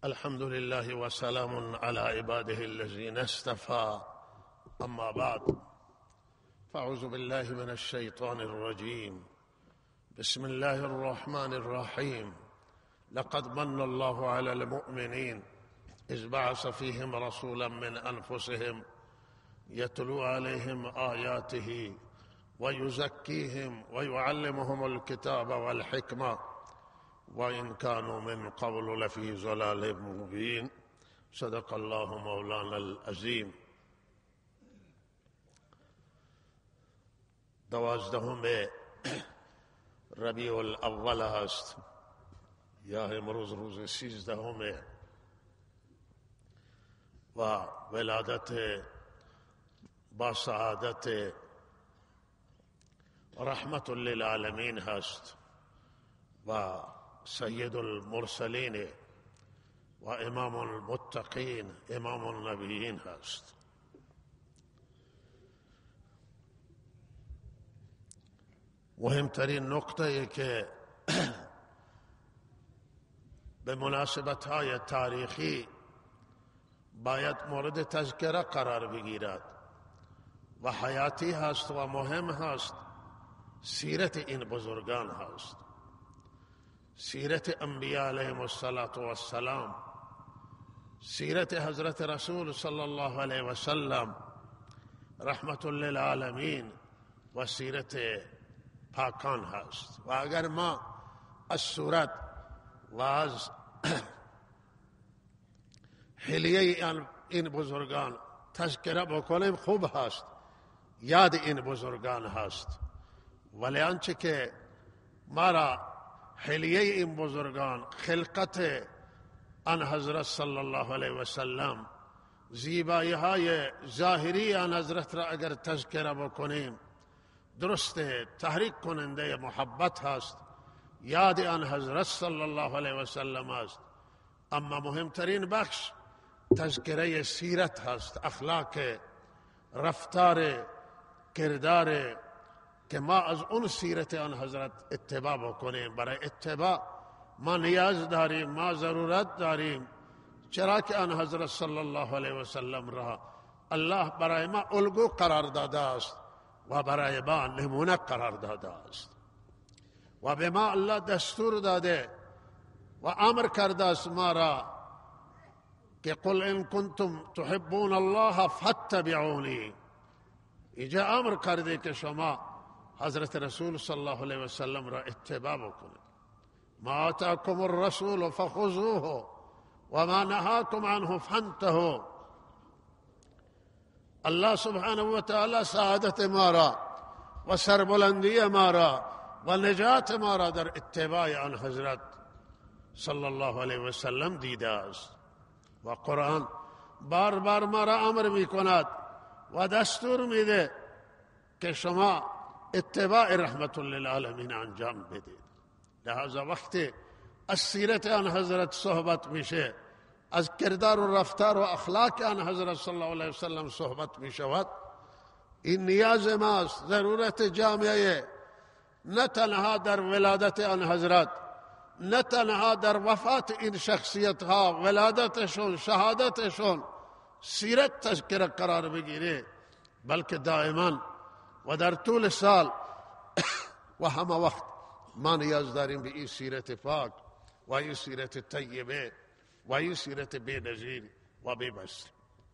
الحمد لله وسلام على عباده الذين اصطفى، أما بعد، فأعوذ بالله من الشيطان الرجيم. بسم الله الرحمن الرحيم. لقد من الله على المؤمنين إذ بعث فيهم رسولا من أنفسهم يتلو عليهم آياته ويزكيهم ويعلمهم الكتاب والحكمة وإن كانوا من قبل لفي ضلال مبين. صدق الله مولانا العظیم. 12 ربیع الاول است یا امروز روز 13 و ولادت با سعادت رحمت للعالمین هست و سید المرسلین و امام المتقین، امام النبیین هست. مهمترین نکته که به مناسبت‌های تاریخی باید مورد تذکره قرار بگیرد و حیاتی هست و مهم هست، سیرت این بزرگان هست. سیرت انبیاء علیهم السلام، سیرت حضرت رسول صلی الله علیه و سلم رحمت للعالمین و سیرت پاکان هست. و اگر ما از صورت و از حلیه این بزرگان تذکره بکنیم خوب هست، یاد این بزرگان هست. ولی آنچه که ما را حلیه این بزرگان، خلقت آن حضرت صلی الله علیه و سلم، زیبایی های ظاهری آن حضرت را اگر تذکره بکنیم درسته، تحریک کننده محبت هست، یاد آن حضرت صلی الله علیه و سلم است. اما مهمترین بخش تذکره سیرت هست، اخلاق، رفتار، کردار، که ما از اون سیرت آن حضرت اتباع بکنیم. برای اتباع ما نیاز داریم، ما ضرورت داریم، چرا که آن حضرت صلی الله علیه و سلم را الله برای ما الگو قرار داده است و برای ما نمونه قرار داده است و به ما الله دستور داده و امر کرده است ما را که قل ان کنتم تحبون الله فاتبعونی. اینجا امر کرده که شما حضرت رسول صلی الله علیه و سلم را اتباع بکنید. ما آتاکم الرسول فخذوه و ما نهاکم عنه فانتهوا. الله سبحانه و تعالی سعادت ما را و سربلندی ما را و نجات ما را در اتباع آن حضرت صلی الله علیه و سلم دیده است و قرآن بار بار ما را امر می کند و دستور میده که شما اتباع رحمت للعالمین انجام بدید. لہذا وقتی از سیرت آن حضرت صحبت میشه، از کردار و رفتار و اخلاق آن حضرت صلی الله علیه وسلم صحبت میشود، این نیاز ماست، ضرورت جامعه، نه تنها در ولادت آن حضرت، نه تنها در وفات این شخصیت ها، ولادتشون، شهادتشون، سیرت تذکره قرار بگیره، بلکه دائما و در طول سال و همه وقت ما نیاز داریم به این سیرت پاک و این سیرت طیبه و این سیرت بی‌نظیر و بی‌مثل.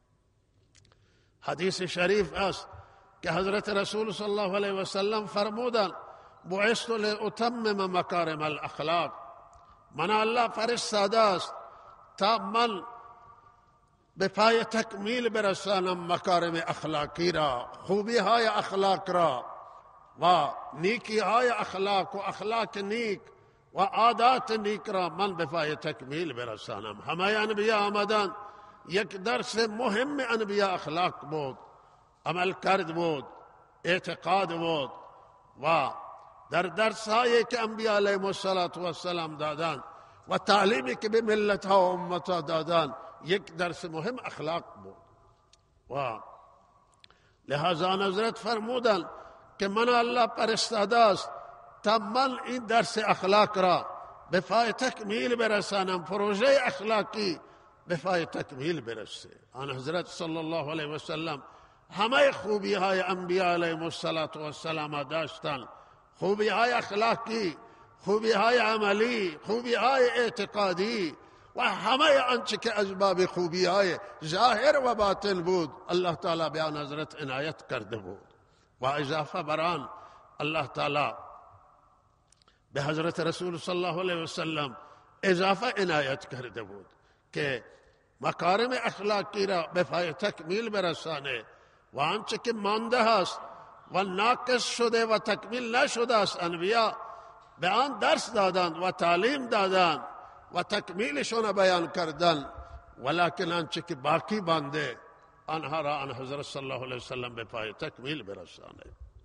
حدیث شریف است که حضرت رسول صلی الله علیه و سلم فرمودند بعثت لأتمم مکارم الاخلاق. من الله فرستاده است تا من به پای تکمیل برسانم مکارم اخلاقی را، خوبی های اخلاق را و نیکی های اخلاق و اخلاق نیک و عادات نیک را من به پای تکمیل برسانم. همه انبیاء آمدن، یک درس مهم انبیاء اخلاق بود، عمل کرد بود، اعتقاد بود و در درس هایی که انبیاء علیهم السلام دادن و تعلیمی که به ملت ها و امت ها دادن، یک درس مهم اخلاق بود. و لہذا حضرت فرمودن که من الله فرستاده است تا من این درس اخلاق را به پای تکمیل برسانم، پروژه اخلاقی به پای تکمیل برسه. آن حضرت صلی الله علیه و سلم همه خوبی های انبیاء علیهم السلام داشتن، خوبی های اخلاقی، خوبی های عملی، خوبی های اعتقادی و همه آنچه که از باب خوبی های ظاهر و باطن بود الله تعالی به آن حضرت عنایت کرده بود. و اضافه بر آن الله تعالی به حضرت رسول صلی الله علیه و سلم اضافه عنایت کرده بود که مکارم اخلاقی را به پای تکمیل برسانه و آنچه که مانده است و ناقص شده و تکمیل نشده است انبیا به آن درس دادند و تعلیم دادند و تکمیلشون بیان کردند، ولکن آنچه که باقی مانده آنها را آن حضرت صلی الله علیه وسلم به پای تکمیل برسانه.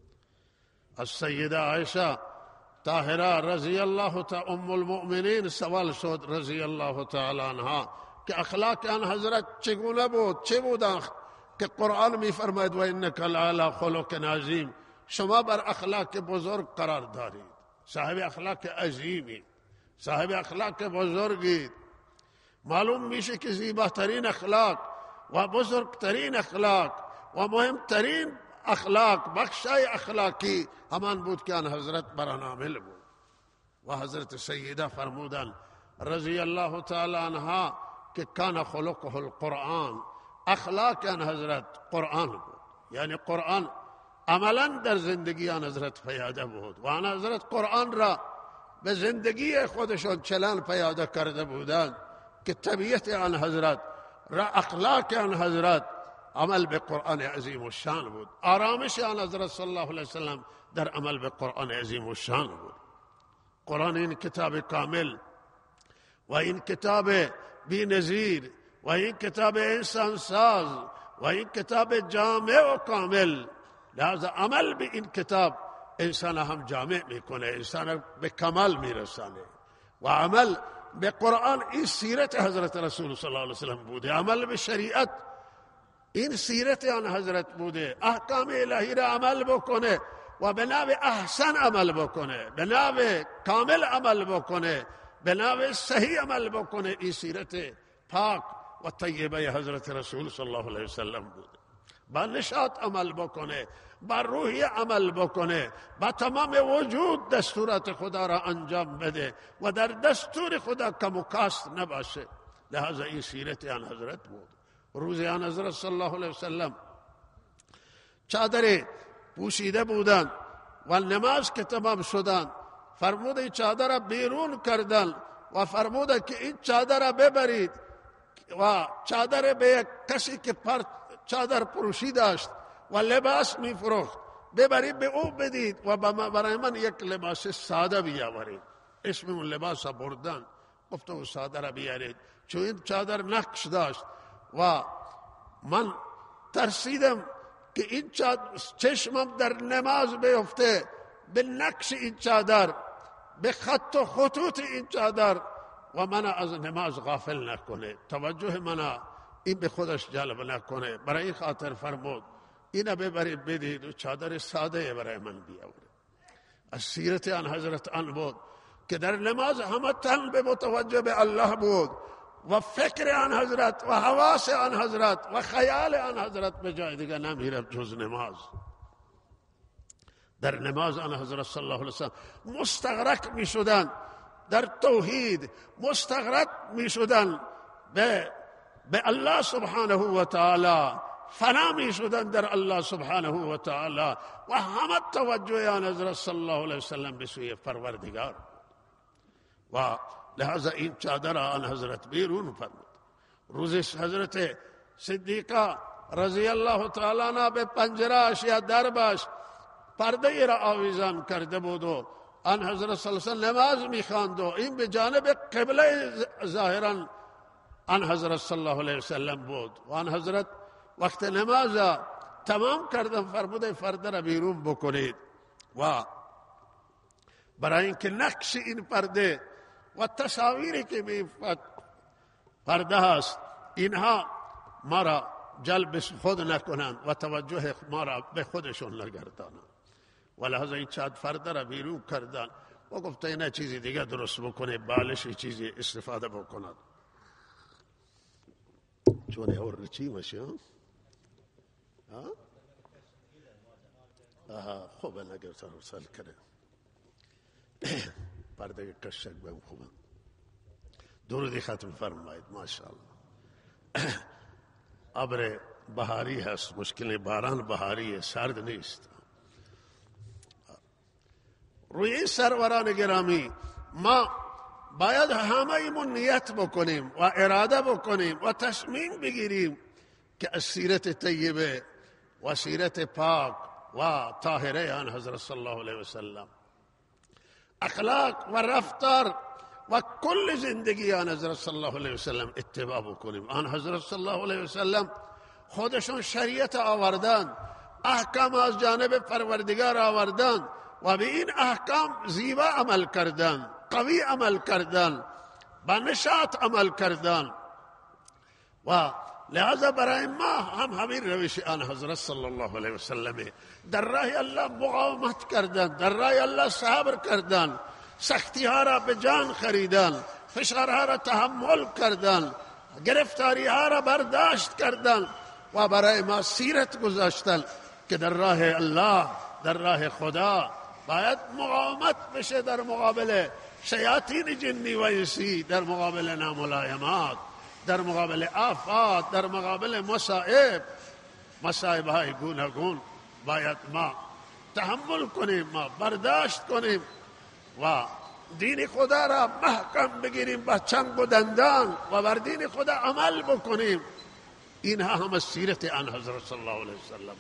از سیده عایشه طاهره رضی الله تعالی ام المؤمنین سوال شد رضی الله تعالی عنها که اخلاق آن حضرت چگونه بود، چه بودند که قرآن می فرماید و انک لعلی خلق عظیم، شما بر اخلاق بزرگ قرار دارید، صاحب اخلاق عظیمی، صاحب اخلاق بزرگید. معلوم میشه که زیباترین اخلاق و بزرگترین اخلاق و مهمترین اخلاق، بخشای اخلاقی همان بود که آن حضرت بر آن عامل بود. و حضرت سیده فرمودند رضی الله تعالی عنها که کان خلقه القرآن، اخلاق آن حضرت قرآن بود، یعنی قرآن عملا در زندگی آن حضرت پیاده بود و آن حضرت قرآن را به زندگی خودشان چلان پیاده کرده بودند که طبیعت آن حضرت را، اخلاق آن حضرت عمل به قرآن عظیم و شان بود. آرامش آن حضرت صلی الله علیه وسلم در عمل به قرآن عظیم و شان بود. قرآن این کتاب کامل و این کتاب بی نظیر و این کتاب انسان ساز و این کتاب جامع و کامل، لذا عمل به این کتاب انسان هم جامع میکنه، انسان به کمال میرسانه. و عمل به قرآن این سیرت حضرت رسول صلی الله علیه وسلم بوده، عمل به شریعت این سیرت آن حضرت بوده، احکام الهی را عمل بکنه و به نحو احسن عمل بکنه، به نحو کامل عمل بکنه، به نحو صحیح عمل بکنه. این سیرت پاک و طیبه حضرت رسول صلی الله علیه وسلم بوده. با نشاط عمل بکنه، با روحیه عمل بکنه، با تمام وجود دستورات خدا را انجام بده و در دستور خدا کم و کاست نباشه. لہذا این سیرت آن حضرت بود. روز آن حضرت صلی الله علیه وسلم چادر پوشیده بودند و نماز که تمام شدند فرمود این چادر را بیرون کردند و فرمود که این چادر را ببرید و چادر به کسی که چادر پروشی داشت و لباس می فروخت ببرید به او بدید و برای من یک لباس ساده بیاورید. اسم اون لباس بردن، گفت او ساده را بیارید چون این چادر نقش داشت و من ترسیدم که این چشمم در نماز بیفته به نقش این چادر، به خط و خطوط این چادر و من از نماز غافل نکنه، توجه من این به خودش جلب نکنه. برای این خاطر فرمود اینو ببرید بدید و چادر ساده برای من بیاورید. از سیرت آن حضرت آن بود که در نماز همه تن به متوجه به الله بود و فکر آن حضرت و حواس آن حضرت و خیال آن حضرت به جای دیگر نمیرفت جز نماز. در نماز آن حضرت صلی الله علیه وسلم مستغرق می شدند در توحید، مستغرق می شدند به الله سبحانه و تعالی، فنا می شدند در الله سبحانه و تعالی و همه توجه آن حضرت صلی الله علیه وسلم به سوی پروردگار و لہذا این چادر آن حضرت بیرون فرمود. روز حضرت صدیقه رضی الله تعالی عنها به پنجره‌اش یا دربش پرده را آویزان کرده بود و آن حضرت صلی الله علیه وسلم نماز می‌خواند و این به جانب قبله ظاهرا آن حضرت صلی الله علیه وسلم بود و آن حضرت وقت نماز تمام کردن فرموده پرده را بیرون بکنید و برای اینکه نقش این پرده و تصاویری که می پرده هست اینها ما را جلب خود نکنند و توجه ما را به خودشون نگردانند. و لحظه این چاد پرده را بیرون کردن و گفت اینا چیزی دیگه درست بکنه، بالش چیزی استفاده بکند. چون اور چی میشه؟ خوبه نگر ترسل کنه پرده کشک بهم خوبه. درودی ختم فرمایید. ماشاءالله. ابر بهاری هست، مشکل باران بهاری، سرد نیست. روی سروران گرامی ما باید همه ایمون نیت بکنیم و اراده بکنیم و تصمیم بگیریم که از سیرت طیبه و سیرت پاک و طاهره آن حضرت صلی الله علیه وسلم، اخلاق و رفتار و کل زندگی آن حضرت صلی الله علیه وسلم اتباع بکنیم. آن حضرت صلی الله علیه وسلم خودشون شریعت آوردن، احکام از جانب پروردگار آوردن و به این احکام زیبا عمل کردن، قوی عمل کردن، با نشاط عمل کردن و لہذا برای ما هم همین روش آن حضرت صلی الله علیه وسلم در راه الله مقاومت کردن، در راه الله صبر کردن، سختی ها را به جان خریدن، فشارها را تحمل کردن، گرفتاری ها را برداشت کردن و برای ما سیرت گذاشتن که در راه الله، در راه خدا باید مقاومت بشه در مقابل شیاطین جنی و انسی، در مقابل ناملایمات، در مقابل آفات، در مقابل مصائب های گوناگون باید ما تحمل کنیم، ما برداشت کنیم و دین خدا را محکم بگیریم با چنگ و دندان و بر دین خدا عمل بکنیم. اینها هم سیرت آن حضرت صلی الله علیه وسلم.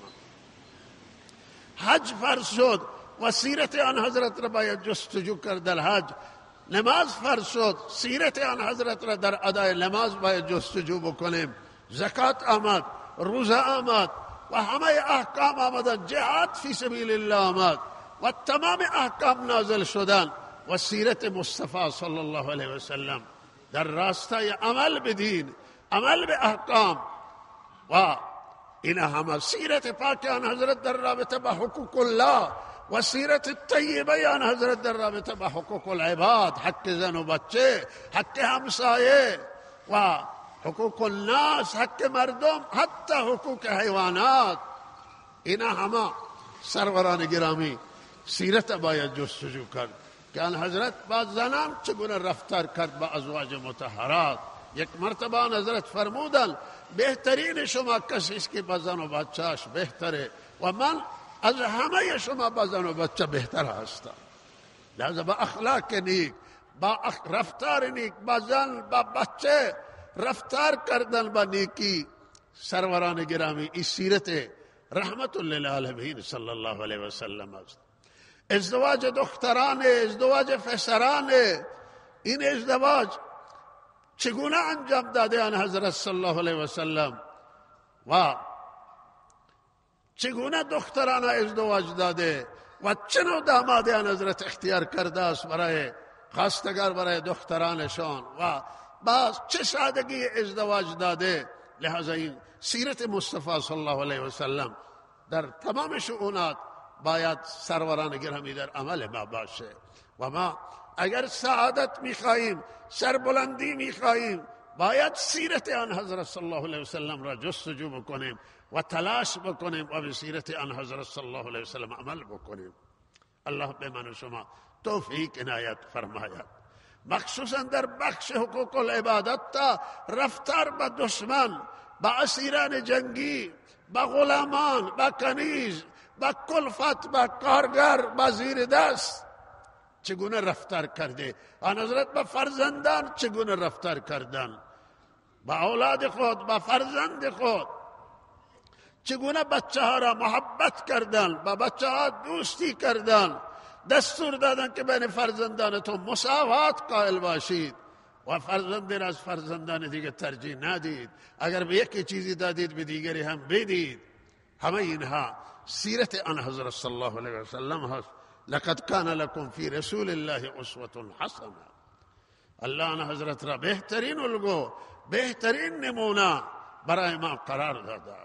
حج فرض شد و سیرت آن حضرت را باید جستجو کرد در حج. نماز فرض شد، سیرت آن حضرت را در ادای نماز باید جستجو بکنیم. زکات آمد، روزه آمد و همه احکام آمدن، جهاد فی سبیل الله آمد و تمام احکام نازل شدن و سیرت مصطفی صلی الله علیه وسلم در راستای عمل به دین، عمل به احکام و این همه سیرت پاک آن حضرت در رابطه با حقوق الله و سیرت طیبه آن حضرت در رابطه با حقوق العباد، حق زن و بچه، حق همسایه و حقوق الناس، حق مردم، حتی حقوق حیوانات. اینا همه سروران گرامی سیرت باید جستجو کرد که آن حضرت با زنان چگونه رفتار کرد با ازواج مطهرات. یک مرتبه آن حضرت فرمودن بهترین شما کسی است که با زن و بچه‌اش بهتره و من از همه شما با زن و بچه بهتر هستم. لذا با اخلاق نیک، با رفتار نیک، با زن با بچه رفتار کردن با نیکی. سروران گرامی این سیرت رحمت للعالمین صلی الله علیه وسلم است. ازدواج دختران، ازدواج پسران، این ازدواج چگونه انجام داده آن حضرت صلی الله علیه وسلم و چگونه دختران ازدواج داده و چه نوع دامادی آن حضرت اختیار کرده است برای خواستگار، برای دخترانشان و باز چه سادگی ازدواج داده. لہذا این سیرت مصطفی صلی الله علیه وسلم در تمام شؤونات باید سروران گرامی در عمل ما باشه و ما اگر سعادت میخواهیم، سربلندی میخواهیم، باید سیرت آن حضرت صلی الله علیه وسلم را جستجو بکنیم و تلاش بکنیم و به سیرت آن حضرت صلی الله علیه وسلم عمل بکنیم. الله به من و شما توفیق عنایت فرماید، مخصوصا در بخش حقوق العبادت تا رفتار با دشمن، با اسیران جنگی، با غلامان، با کنیز، با کلفت، با کارگر، با زیر دست چگونه رفتار کرده. آن حضرت با فرزندان چگونه رفتار کردن، با اولاد خود، با فرزند خود چگونه بچه ها را محبت کردن، با بچه ها دوستی کردن، دستور دادن که بین فرزندانتون مساوات قائل باشید و فرزند را از فرزندان دیگه ترجیح ندید، اگر به یکی چیزی دادید به دیگری هم بدید. همه اینها سیرت آن حضرت صلی الله علیه وسلم هست. لقد کان لکم فی رسول الله اسوة حسنه. الله آن حضرت را بهترین الگو، بهترین نمونه برای ما قرار داده.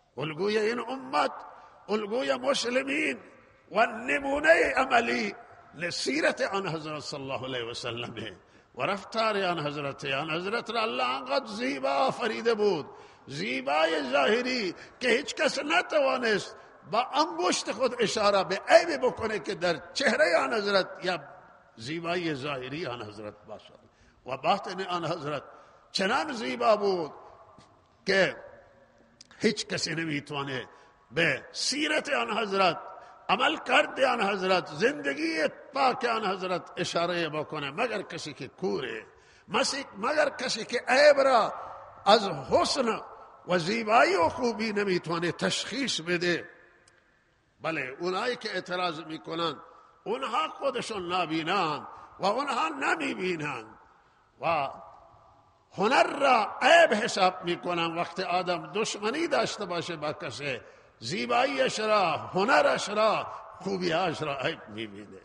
الگوی این امت، الگوی مسلمین و نمونه عملی سیرت آن حضرت صلی الله علیه و سلم و رفتار آن حضرت را الله انقدر زیبا آفریده بود، زیبای ظاهری که هیچ کس نتوانست با انگشت خود اشاره به عیب بکنه که در چهره آن حضرت یا زیبایی ظاهری آن حضرت باشد. و باطن آن حضرت چنان زیبا بود که هیچ کسی نمیتونه به سیرت آن حضرت، عمل کرده آن حضرت، زندگی پاک آن حضرت اشاره بکنه مگر کسی که کوره، مگر کسی که عیب را از حسن و زیبایی و خوبی نمیتونه تشخیص بده. بله اونایی که اعتراض میکنن اونها خودشون نابینان و اونها نمیبینن و هنر را عیب حساب میکنن. وقتی آدم دشمنی داشته باشه با کسی، زیباییش را، هنرش را، خوبیاش را عیب میبینه.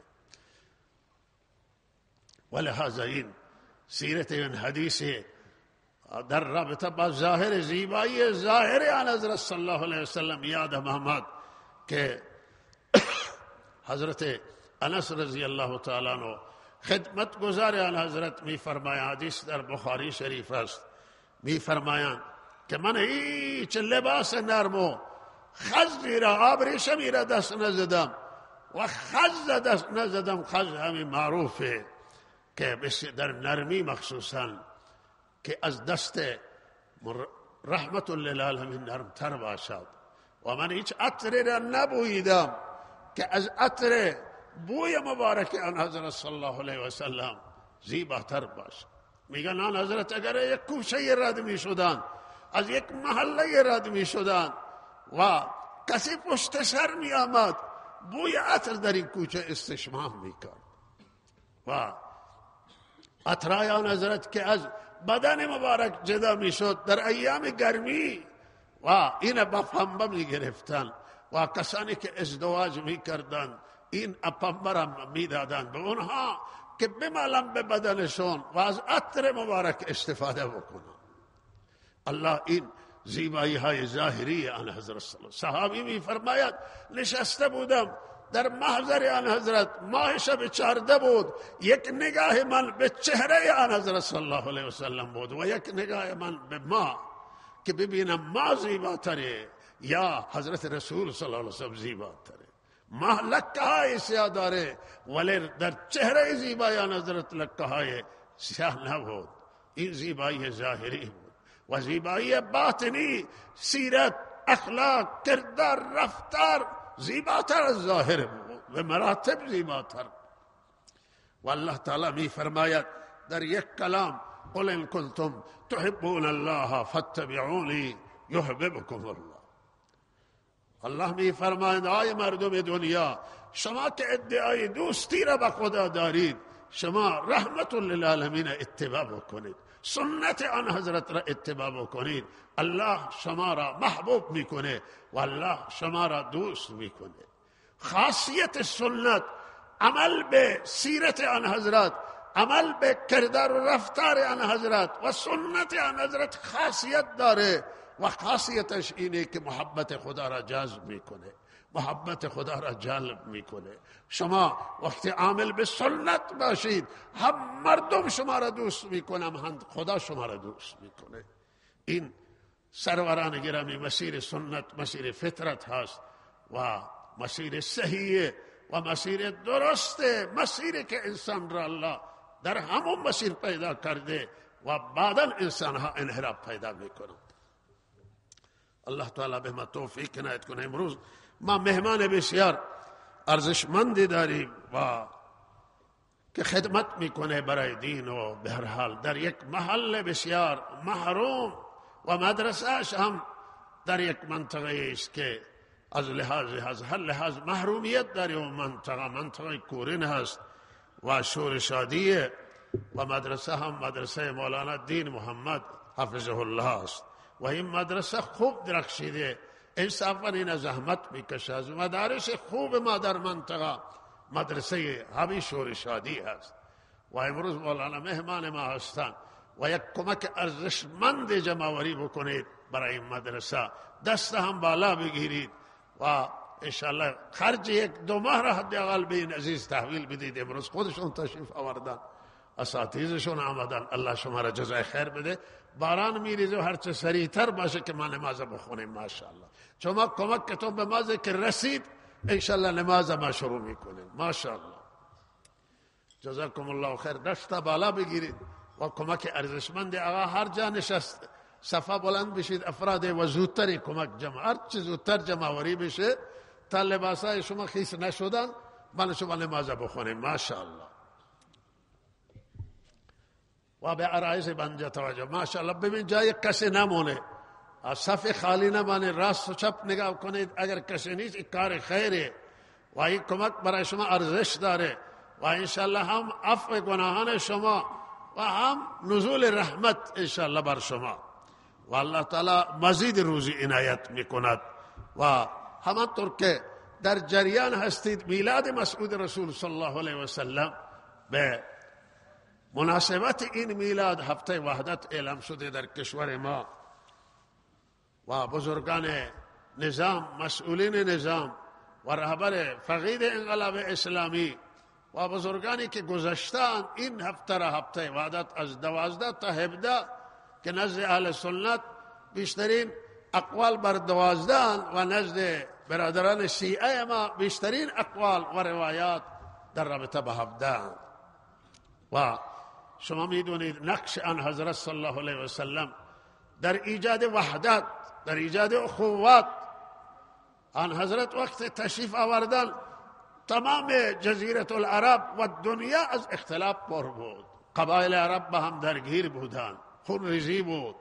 ولهذا این سیرت این حدیث در رابطه با ظاهر زیبایی ظاهر آن حضرت صلی الله علیه وسلم یادم آمد که حضرت انس رضی الله تعالی عنہ خدمت گزار آن حضرت می فرمایند، حدیث در بخاری شریف است، می فرمایند که من هیچ لباس نرم و خزی را، آبریشمی را دست نزدم و خز دست نزدم. خز همین معروفه که در نرمی مخصوصا که از دست رحمت للعالمین نرمتر باشد. و من هیچ عطر را نبویدم که از عطر بوی مبارک آن حضرت صلی الله علیه و سلم زیباتر باشد. میگن آن حضرت اگر یک کوچه رد می شدن، از یک محله رد می شدن و کسی پشت سر می آمد، بوی عطر در این کوچه استشمام می کرد. و عطرای آن حضرت که از بدن مبارک جدا می شد در ایام گرمی و این با پنبه می گرفتن و کسانی که ازدواج می کردن این پنبه را می دادن به اونها که بمالن به بدنشون و از عطر مبارک استفاده بکنن. الله این زیبایی های ظاهری آن حضرت صلی الله. صحابی می فرماید نشسته بودم در محضر آن حضرت، ماه شب 14 بود، یک نگاه من به چهره آن حضرت صلی الله علیه وسلم بود و یک نگاه من به ما که ببینم ما زیباتره یا حضرت رسول صلی الله علیه وسلم زیباتره. ماه لکه های سیاه داره ولی در چهره زیبایی آن حضرت لکه های سیاه نبود. این زیبایی ظاهری بود و زیبایی باطنی، سیرت، اخلاق، کردار، رفتار زیباتر از ظاهر بود و مراتب زیباتر. و الله تعالی می فرماید در یک کلام قل ان کنتم تحبون الله فاتبعونی یحببکم الله. الله می فرماید آی مردم دنیا، شما که ادعای دوستی را به خدا دارید، شما رحمت للعالمین اتباع بکنید، سنت آن حضرت را اتباع بکنید، الله شما را محبوب میکنه و الله شما را دوست میکنه. خاصیت سنت عمل به سیرت آن حضرت، عمل به کردار و رفتار آن حضرت و سنت آن حضرت خاصیت داره و خاصیتش اینه که محبت خدا را جذب میکنه، محبت خدا را جلب میکنه. شما وقتی عامل به سنت باشید، هم مردم شما را دوست میکنم، هم خدا شما را دوست میکنه. این سروران گرامی مسیر سنت مسیر فطرت هست و مسیر صحیح و مسیر درسته، مسیری که انسان را الله در همون مسیر پیدا کرده و بعدا انسان ها انحراف پیدا میکنند. الله تعالی به ما توفیق عنایت کنه. امروز ما مهمان بسیار ارزشمندی داریم و که خدمت میکنه برای دین و به هر حال در یک محل بسیار محروم و مدرسهش هم در یک منطقه است که از هر لحاظ محرومیت داره و منطقه کورین هست و شور شادیه و مدرسه هم مدرسه مولانا دین محمد حفظه الله است و این مدرسه خوب درخشیده، انصافا این زحمت میکشه. از مدارس خوب ما در منطقه مدرسه همین شور شادی هست و امروز مولانا مهمان ما هستند و یک کمک ارزشمند جمع‌آوری بکنید برای این مدرسه، دست هم بالا بگیرید و انشاءالله خرج 1-2 ماه را حداقل به این عزیز تحویل بدید. امروز خودشون تشریف آوردن، اساتیدشون آمدن. الله شما را جزای خیر بده. باران میریزه و هرچه سریعتر باشه که ما نماز بخونیم. ماشاءالله شما کمکتون به ما که رسید، انشاءالله نماز ما شروع میکنیم. ماشاءالله جزاکم الله خیر. دست بالا بگیرید و کمک ارزشمند آقا هر جا نشست صفا بلند بشید، افراد و زودتری کمک جمع، هر چه زودتر جمع وری بشه تا لباسای شما خیس نشدن من شما نماز بخونیم. ماشاءالله و به عرایض بنده توجه. ماشاءالله ببین جای کسی نمونه، صف خالی نمانه، راست و چپ نگاه کنید. اگر کسی نیست این کار خیره و این کمک برای شما ارزش داره و انشاءالله هم عفو گناهان شما و هم نزول رحمت انشاءالله بر شما و الله تعالی مزید روزی عنایت میکند. و همانطور که در جریان هستید میلاد مسعود رسول صلی الله علیه و سلم، به مناسبت این میلاد هفته وحدت اعلام شده در کشور ما و بزرگان نظام، مسئولین نظام و رهبر فقید انقلاب اسلامی و بزرگانی که گذشتن این هفته را هفته وحدت از 12 تا 17 که نزد اهل سنت بیشترین اقوال بر 12 و نزد برادران شیعه ما بیشترین اقوال و روایات در رابطه به 17. و شما میدونید نقش آن حضرت صلی الله علیه و سلم در ایجاد وحدت، در ایجاد اخوت. آن حضرت وقت تشریف آوردن تمام جزیره العرب و دنیا از اختلاف پر بود، قبایل عرب با هم درگیر بودند، خونریزی بود،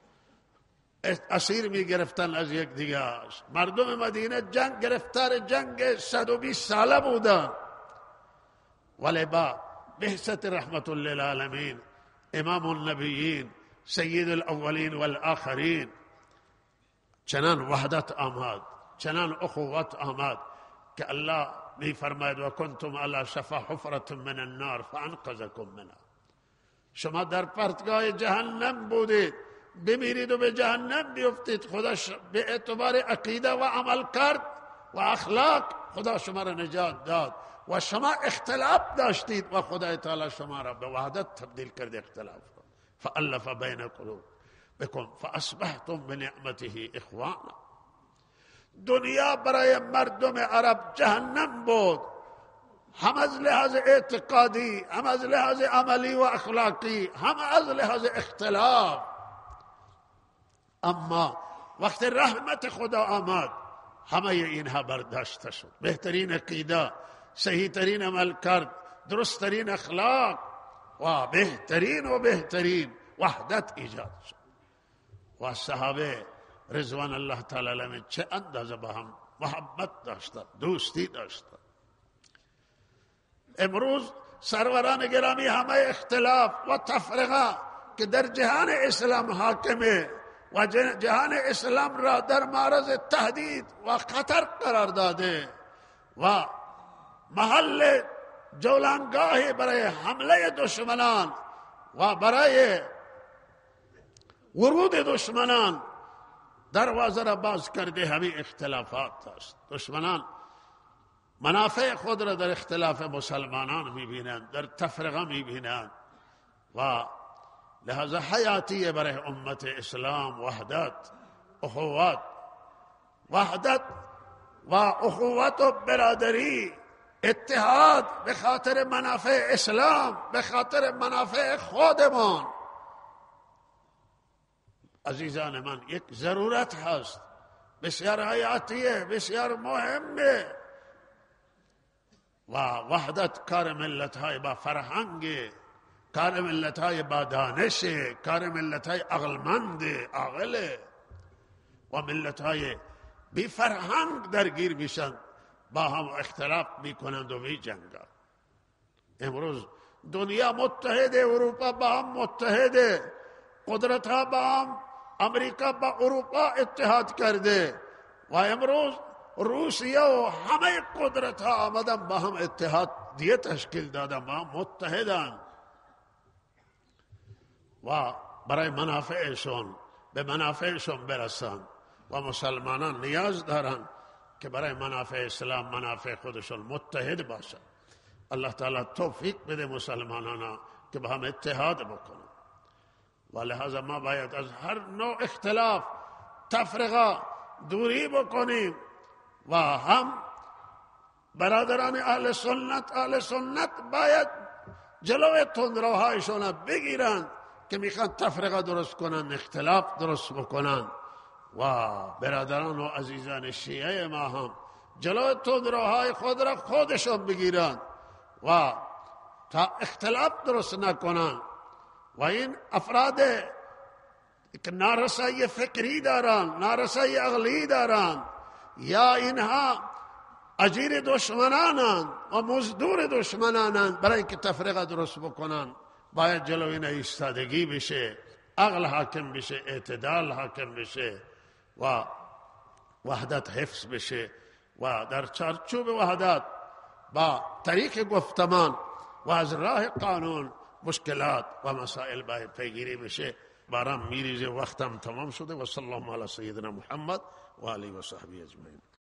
اسیر می گرفتن از یک دیگه. مردم مدینه جنگ گرفتار جنگ 120 ساله بودند، ولی با بعثت رحمت للعالمین امام النبیین سید الاولین والآخرین چنان وحدت آمد، چنان اخوت آمد که الله می فرماید و کنتم علی شفا حفرة من النار فانقذکم منها. شما در پرتگاه جهنم بودید، بمیرید و به جهنم بیفتید. خدا به اعتبار عقیده و عمل کرد و اخلاق خدا شما را نجات داد و شما اختلاف داشتید و خدا تعالی شما را به وحدت تبدیل کرد. اختلاف فالف بین قلوبکم فاصبحتم بنعمته اخوانا. دنیا برای مردم عرب جهنم بود، هم از لحاظ اعتقادی، هم از لحاظ عملی و اخلاقی، هم از لحاظ اختلاف. اما وقت رحمت خدا آمد همه اینها برداشته شد. بهترین عقیده، صحیح ترین عمل کرد، درست ترین اخلاق و بهترین وحدت ایجاد شد. و صحابه رضوان الله تعالی علیهم چه اندازه با هم محبت داشتند، دوستی داشتند. امروز سروران گرامی همه اختلاف و تفرقه که در جهان اسلام حاکمه و جهان اسلام را در معرض تهدید و خطر قرار داده و محل جولانگاهی برای حمله دشمنان و برای ورود دشمنان دروازه را باز کرده. همین اختلافات است. دشمنان منافع خود را در اختلاف مسلمانان میبینند، در تفرقه میبینند و لحاظ حیاتی برای امت اسلام وحدت، اخوت، وحدت و اخوت و برادری، اتحاد به خاطر منافع اسلام، به خاطر منافع خودمان. عزیزان من، یک ضرورت هست، بسیار حیاتیه، بسیار مهمه. و وحدت کار ملت های با فرهنگ، کار ملت های با دانش، کار ملت های عقلمند عاقل و ملت های بی فرهنگ درگیر میشن، با هم اختلاف میکنند و میجنگند. امروز دنیا متحده، اروپا با هم متحده، قدرت ها با هم، امریکا با اروپا اتحاد کرده و امروز روسیه و همه قدرت ها آمدن با هم اتحاد دیگه تشکیل دادن، با هم متحدن و برای منافعشون به منافعشون برسن. و مسلمانان نیاز دارن که برای منافع اسلام، منافع خودشون متحد باشن. الله تعالی توفیق بده مسلمانان که با هم اتحاد بکنن و لحاظا ما باید از هر نوع اختلاف، تفرقه دوری بکنیم و هم برادران اهل سنت باید جلوی تندروهایشون بگیرن که میخوان تفرقه درست کنن، اختلاف درست بکنن. و برادران و عزیزان شیعه ما هم جلوی تندروهای خود را خودشون بگیرن و تا اختلاف درست نکنن. و این افراد که نارسایی فکری دارن، نارسایی عقلی دارن، یا اینها اجیر دشمنانند و مزدور دشمنانند، برای اینکه تفرقه درست بکنن باید جلو این ایستادگی بشه، عقل حاکم بشه، اعتدال حاکم بشه و وحدت حفظ بشه و در چارچوب وحدت با طریق گفتمان و از راه قانون مشکلات و مسائل باید پیگیری بشه. بارم میریزه، وقتم تمام شده. و صلی الله علی سیدنا محمد و آله و صحبه اجمعین.